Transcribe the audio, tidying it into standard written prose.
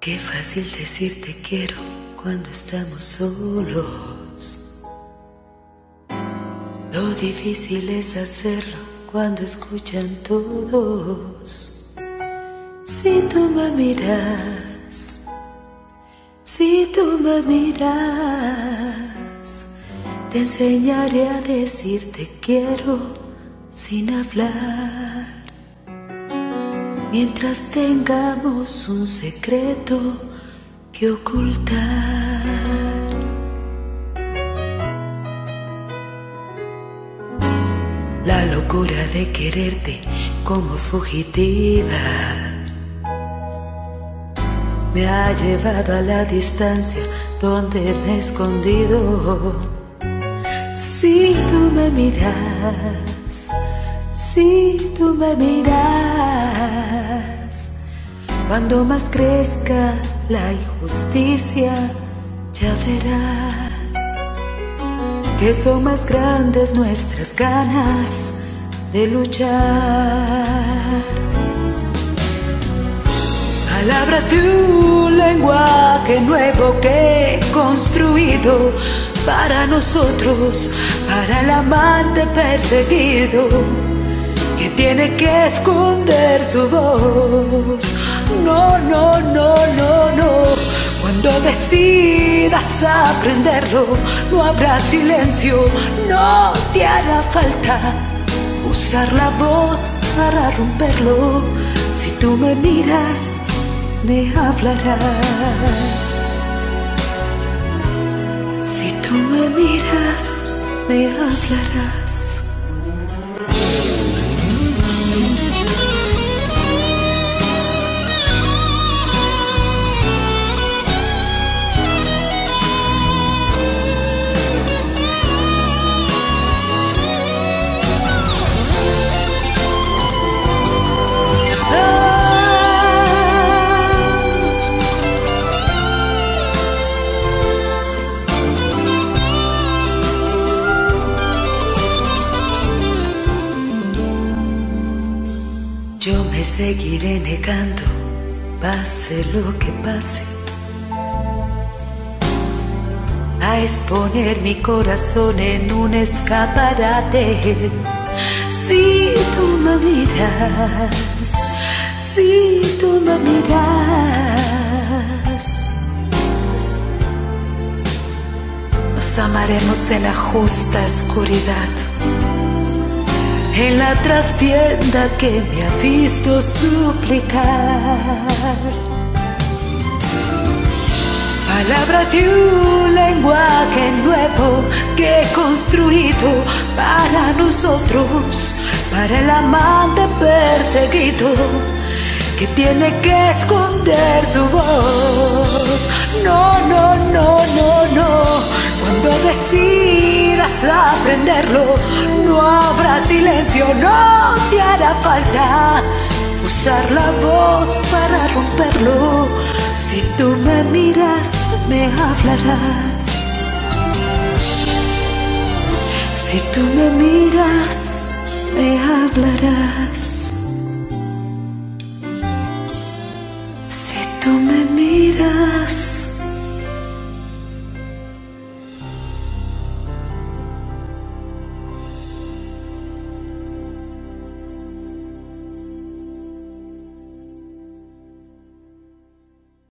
Qué fácil decir te quiero cuando estamos solos. Lo difícil es hacerlo cuando escuchan todos. Si tú me miras, si tú me miras, te enseñaré a decir te quiero sin hablar. Mientras tengamos un secreto que ocultar. La locura de quererte como fugitiva me ha llevado a la distancia donde me he escondido. Si tú me miras, si tú me miras, cuando más crezca la injusticia, ya verás que son más grandes nuestras ganas de luchar. Palabras de un lenguaje nuevo que he construido para nosotros, para el amante perseguido que tiene que esconder su voz. No, no, no, no, no. Cuando decidas aprenderlo, no habrá silencio, no te hará falta usar la voz para romperlo. Si tú me miras, me hablarás. Si tú me miras, me hablarás. Yo me seguiré negando, pase lo que pase, a exponer mi corazón en un escaparate. Si tú me miras, si tú me miras, nos amaremos en la justa oscuridad, en la trastienda que me ha visto suplicar. Palabra de un lenguaje nuevo que he construido para nosotros, para el amante perseguido que tiene que esconder su voz. No, no, no, no, no. Cuando decidas aprenderlo, no habrá silencio, no te hará falta usar la voz para romperlo. Si tú me miras, me hablarás. Si tú me miras, me hablarás. Si tú me miras,